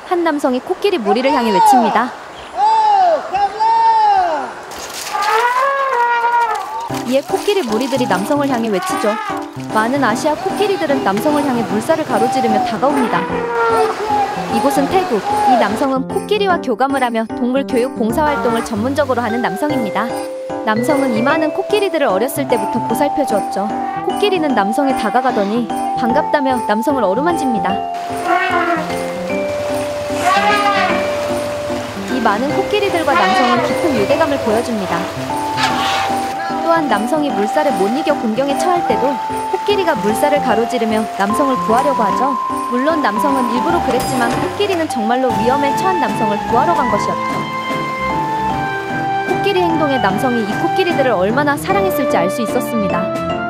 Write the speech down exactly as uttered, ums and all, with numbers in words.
한 남성이 코끼리 무리를 향해 외칩니다. 이에 코끼리 무리들이 남성을 향해 외치죠. 많은 아시아 코끼리들은 남성을 향해 물살을 가로지르며 다가옵니다. 이곳은 태국. 이 남성은 코끼리와 교감을 하며 동물 교육 봉사활동을 전문적으로 하는 남성입니다. 남성은 이 많은 코끼리들을 어렸을 때부터 보살펴 주었죠. 코끼리는 남성에 다가가더니 반갑다며 남성을 어루만집니다. 이 많은 코끼리들과 남성은 깊은 유대감을 보여줍니다. 또한 남성이 물살에 못 이겨 곤경에 처할 때도 코끼리가 물살을 가로지르며 남성을 구하려고 하죠. 물론 남성은 일부러 그랬지만 코끼리는 정말로 위험에 처한 남성을 구하러 간 것이었죠. 코끼리 행동에 남성이 이 코끼리들을 얼마나 사랑했을지 알 수 있었습니다.